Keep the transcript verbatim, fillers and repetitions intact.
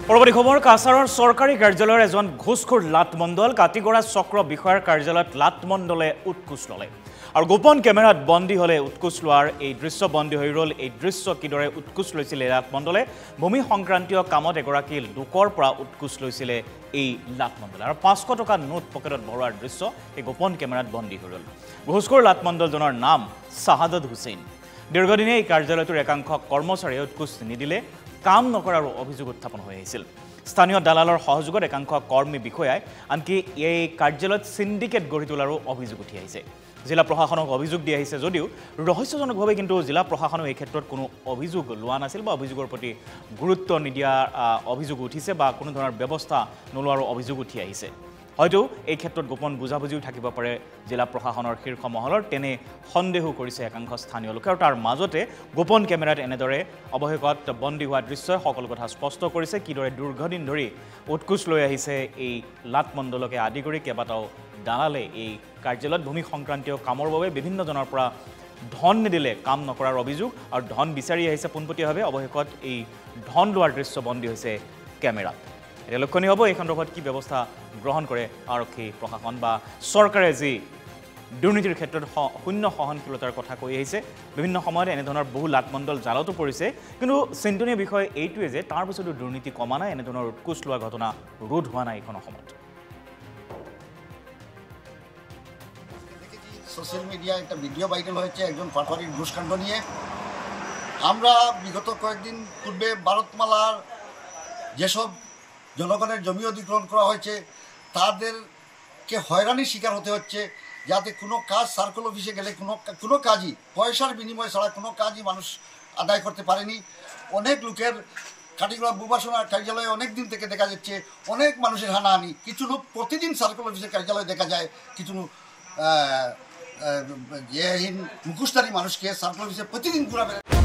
পৰৱৰ্তী খবৰ কাছাৰৰ চৰকাৰী কাৰ্যালয়ৰ এজন ঘুষখোৰ লাটমণ্ডল কাটিগড়া চক্ৰ বিষয়াৰ কাৰ্যালয়ত লাটমণ্ডলে উৎকোচ ল'লে আৰু গোপন কেমেৰাত বন্দী হলে উৎকোচ লোৱাৰ এই দৃশ্য বন্দী হৈ ৰল। এই দৃশ্য কিদৰে উৎকোচ লৈছিল লাটমণ্ডলে ভূমি সংক্ৰান্তীয় কামত এগৰাকী লোকৰ পৰা উৎকোচ লৈছিল এই লাটমণ্ডলে আৰু পাঁচশ টকা নোট পকেটত ভৰোৱাৰ দৃশ্য এই গোপন কেমেৰাত বন্দী হৈ ৰল। ঘুষখোৰ লাটমণ্ডলজনৰ নাম শাহাদত হুছেইন। দীৰ্ঘদিনে এই কাৰ্যালয়টোৰ একাংশ কৰ্মচাৰীয়ে উৎকোচ নিদিলে কাম নকৰাৰ অভিযোগ উত্থাপন হৈ আহিছিল। স্থানীয় দালালৰ সহযোগত একাংশ কৰ্মী বিষয়াই আনকি এই কাৰ্যালয়ত সিন্ডিকেট গঢ়ি তোলাৰো অভিযোগ উঠি আহিছে। জিলা প্ৰশাসনক অভিযোগ দি আহিছে যদিও ৰহস্যজনকভাৱে কিন্তু জিলা প্ৰশাসনে এই ক্ষেত্ৰত কোনো অভিযোগ লোৱা নাছিল বা অভিযোগৰ প্ৰতি গুৰুত্ব নিদিয়াৰ অভিযোগ উঠিছে বা কোনো ধৰণৰ ব্যৱস্থা নোলোৱাৰ অভিযোগ উঠি আহিছে। হয়তো এই ক্ষেত্ৰত গোপন বুজাবুজিও থাকিব পাৰে জিলা প্ৰশাসনৰ শীৰ্ষ মহলৰ, তেনে সন্দেহো কৰিছে একাংশ স্থানীয় লোকে। আৰু তাৰ মাজতে গোপন কেমেৰাত এনেদৰে অৱশেষত বন্দী হোৱা দৃশ্যই সকলো কথা স্পষ্ট কৰিছে কিদৰে দীৰ্ঘদিন ধৰি উৎকোচ লৈ আহিছে এই লাটমণ্ডলকে আদি কৰি কেইবাটাও দালালে এই কাৰ্যালয়ত ভূমি সংক্ৰান্তীয় কামৰ বাবে বিভিন্নজনৰ পৰা ধন নিদিলে কাম নকৰাৰ অভিযোগ আৰু ধন বিচাৰি আহিছে পোনপটীয়াভাৱে। অৱশেষত এই ধন লোৱাৰ দৃশ্য বন্দী হৈছে কেমেৰাত। এতিয়া লক্ষণীয় হ'ব এই সন্দৰ্ভত কি ব্যৱস্থা গ্ৰহণ কৰে আৰক্ষী প্ৰশাসন বা চৰকাৰে যি দুৰ্নীতিৰ ক্ষেত্ৰত শূন্য সহনশীলতাৰ কথা কৈ আহিছে। বিভিন্ন সময়ত এনেধৰণৰ বহু লাটমণ্ডল জালতো পৰিছে, কিন্তু চিন্তনীয় বিষয় এইটোৱে যে তাৰ পিছতো দুৰ্নীতি কমা নাই, এনেধৰণৰ উৎকোচ লোৱা ঘটনা ৰোধ হোৱা নাই এইখন অসমত। সোশ্যাল মিডিয়ায় একটা ভিডিও ভাইরাল হয়েছে একজন পাটোয়ারির ঘুষকাণ্ড নিয়ে। আমরা বিগত কয়েকদিন পূর্বে ভারতমালার যেসব জনগণের জমি অধিগ্রহণ করা হয়েছে তাদেরকে হয়রানির শিকার হতে হচ্ছে, যাতে কোনো কাজ সার্কেল অফিসে গেলে কোনো কোনো কাজই পয়সার বিনিময় ছাড়া কোনো কাজই মানুষ আদায় করতে পারেনি। অনেক লোকের কাটিগড়া ভূবাসনা কার্যালয়ে অনেক দিন থেকে দেখা যাচ্ছে অনেক মানুষের হানাহানি। কিছু লোক প্রতিদিন সার্কেল অফিসের কার্যালয়ে দেখা যায় কিছু ইয়েহীন মুখোশধারী মানুষকে সার্কেল অফিসে প্রতিদিন ঘুরাবে।